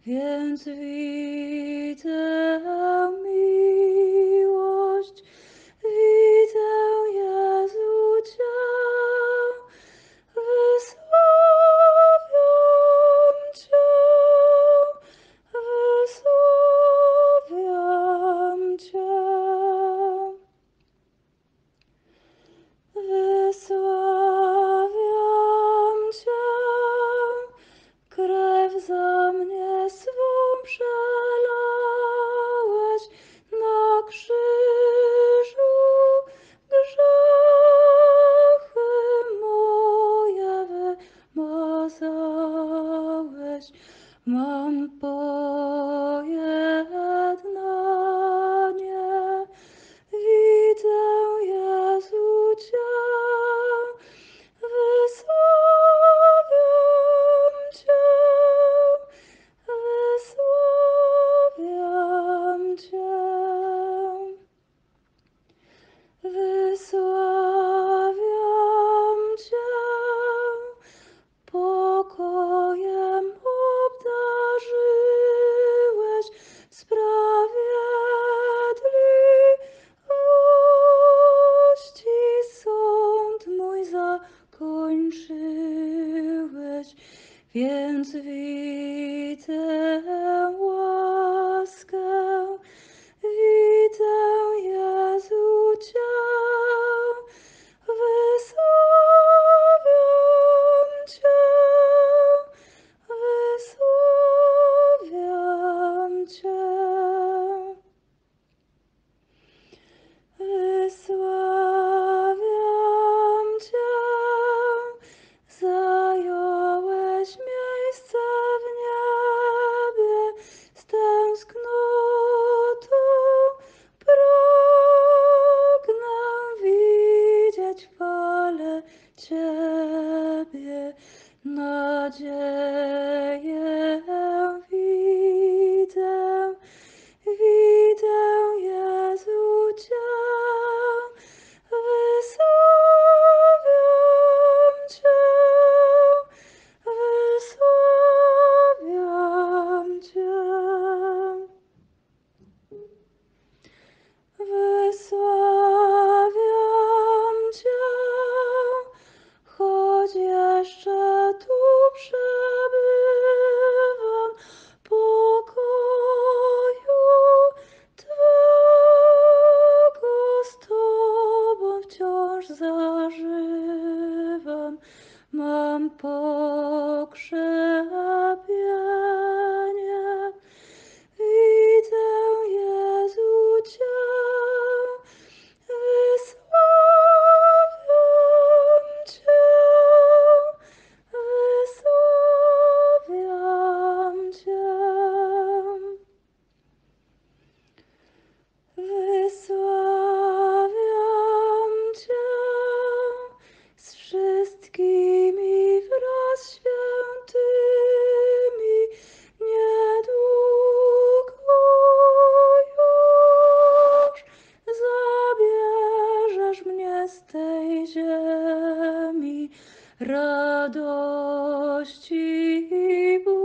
Więc widzę miłość, widzę Jezu Cię, wysławiam Cię, wysławiam Cię. Wysławiam Cię, krew za mnie swą przelałeś na krzyżu, grzechy moje wymazałeś. Mam pojednanie, widzę Jezu Cię, wysławiam Cię, wysławiam Cię, wysławiam Cię, pokojem obdarzyłeś, sprawiedliwości sąd mój zakończyłeś, więc widzę łaskę, widzę Jezu Cię, wysławiam Cię, wysławiam Cię, wysławiam Cię, zająłeś miejsce w niebie z tęsknotą, pragnę widzieć w chwale Ciebie, nadzieję widzę, widzę Jezu Cię, wysławiam Cię, wysławiam Cię, wysławiam Cię, choć jeszcze tu przebywam, pokoju Twego z Tobą wciąż zażywam. Mam pokrzepienie, widzę Jezu Cię, wysławiam Cię, wysławiam Cię, wysławiam Cię z wszystkimi wraz świętymi, niedługo już zabierzesz mnie z tej ziemi, radości i